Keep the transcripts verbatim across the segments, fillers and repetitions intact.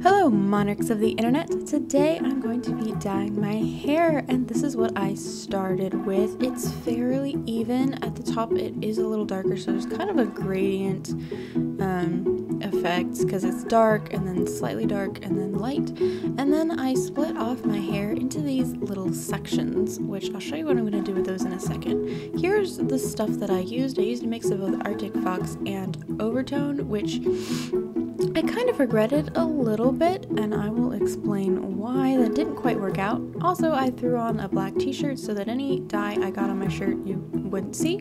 Hello monarchs of the internet. Today I'm going to be dyeing my hair and this is what I started with. It's fairly even. At the top it is a little darker, so there's kind of a gradient um, effect because it's dark and then slightly dark and then light. And then I split off my hair into these little sections, which I'll show you what I'm going to do with those in a second. Here's the stuff that I used. I used a mix of both Arctic Fox and Overtone, which I kind of regretted a little bit, and I will explain why that didn't quite work out. Also, I threw on a black t-shirt so that any dye I got on my shirt you wouldn't see.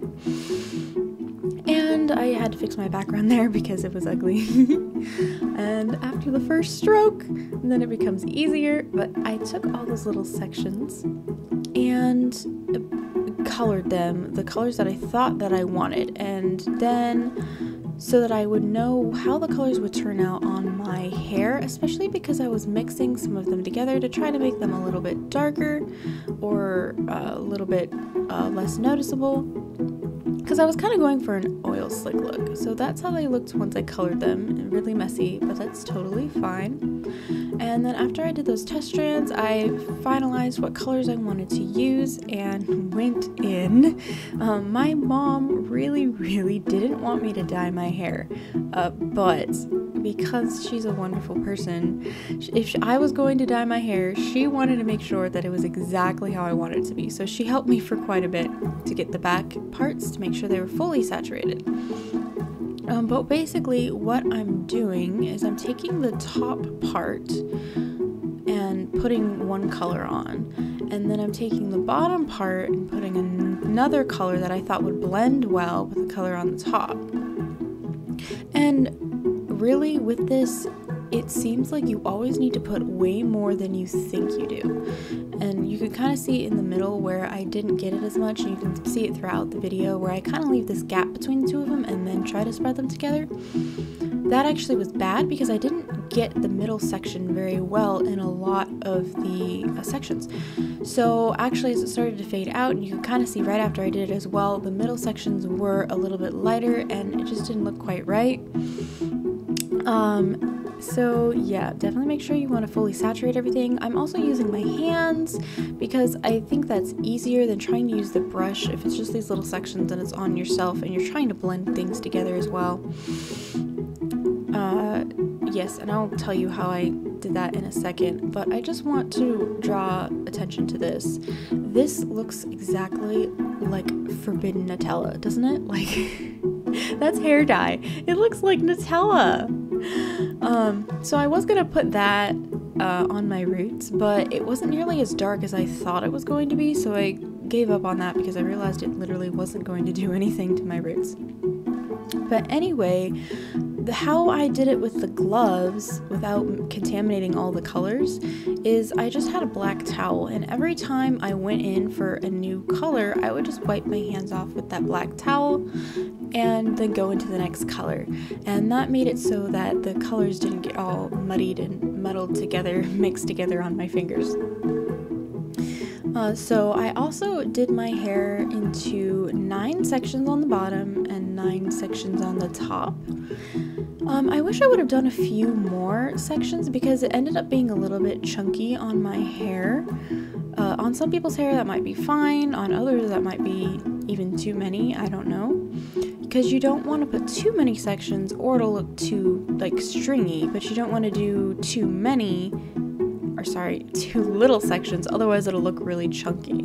And I had to fix my background there because it was ugly. And after the first stroke, then it becomes easier, but I took all those little sections and colored them, the colors that I thought that I wanted, and then so that I would know how the colors would turn out on my hair, especially because I was mixing some of them together to try to make them a little bit darker or uh, a little bit uh, less noticeable, because I was kind of going for an oil slick look. So that's how they looked once I colored them. Really messy, but that's totally fine. And then after I did those test strands, I finalized what colors I wanted to use and went in. Um, my mom really, really didn't want me to dye my hair, uh, but because she's a wonderful person, if I was going to dye my hair, she wanted to make sure that it was exactly how I wanted it to be. So she helped me for quite a bit to get the back parts to make sure they were fully saturated. Um, but basically what I'm doing is I'm taking the top part and putting one color on, and then I'm taking the bottom part and putting an another color that I thought would blend well with the color on the top. And really with this, it seems like you always need to put way more than you think you do. And you can kind of see in the middle where I didn't get it as much, and you can see it throughout the video where I kind of leave this gap between the two of them and then try to spread them together. That actually was bad because I didn't get the middle section very well in a lot of the uh, sections. So actually as it started to fade out, and you can kind of see right after I did it as well, the middle sections were a little bit lighter and it just didn't look quite right. Um, So yeah, definitely make sure you want to fully saturate everything. I'm also using my hands because I think that's easier than trying to use the brush if it's just these little sections and it's on yourself and you're trying to blend things together as well. Uh, yes, and I'll tell you how I did that in a second, but I just want to draw attention to this. This looks exactly like forbidden Nutella, doesn't it? Like, that's hair dye. It looks like Nutella. Um, so I was gonna put that uh, on my roots, but it wasn't nearly as dark as I thought it was going to be, so I gave up on that because I realized it literally wasn't going to do anything to my roots. But anyway, the, how I did it with the gloves without contaminating all the colors is I just had a black towel, and every time I went in for a new color, I would just wipe my hands off with that black towel and then go into the next color. And that made it so that the colors didn't get all muddied and muddled together, mixed together on my fingers. Uh, so I also did my hair into nine sections on the bottom and nine sections on the top. Um, I wish I would have done a few more sections because it ended up being a little bit chunky on my hair. Uh, on some people's hair that might be fine, on others that might be even too many, I don't know. Because you don't want to put too many sections or it'll look too like stringy, but you don't want to do too many or sorry, too little sections, otherwise it'll look really chunky.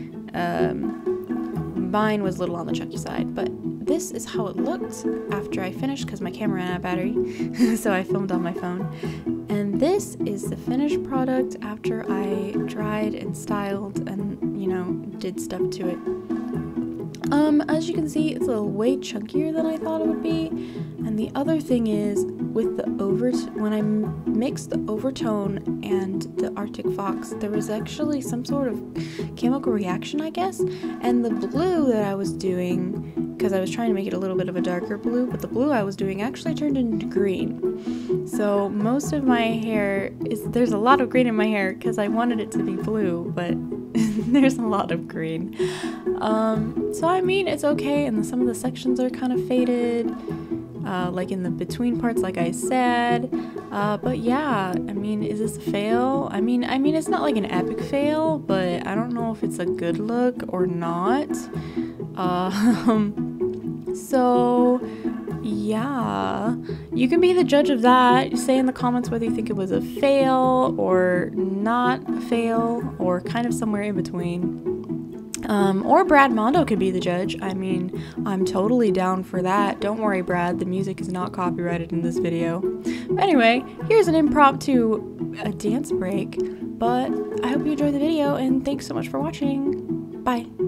Um, mine was a little on the chunky side, but this is how it looked after I finished because my camera ran out of battery, so I filmed on my phone. And this is the finished product after I dried and styled and, you know, did stuff to it. Um, as you can see, it's a little way chunkier than I thought it would be. And the other thing is, with the over when I mixed the Overtone and the Arctic Fox, there was actually some sort of chemical reaction, I guess. And the blue that I was doing, because I was trying to make it a little bit of a darker blue, but the blue I was doing actually turned into green. So most of my hair is, there's a lot of green in my hair because I wanted it to be blue, but there's a lot of green. Um, so I mean, it's okay, and some of the sections are kind of faded. uh, like in the between parts, like I said. Uh, but yeah, I mean, is this a fail? I mean, I mean, it's not like an epic fail, but I don't know if it's a good look or not. Um, so yeah, you can be the judge of that. Say in the comments whether you think it was a fail or not a fail, or kind of somewhere in between. Um, or Brad Mondo could be the judge. I mean, I'm totally down for that. Don't worry, Brad, the music is not copyrighted in this video. But anyway, here's an impromptu uh, dance break, but I hope you enjoyed the video, and thanks so much for watching. Bye.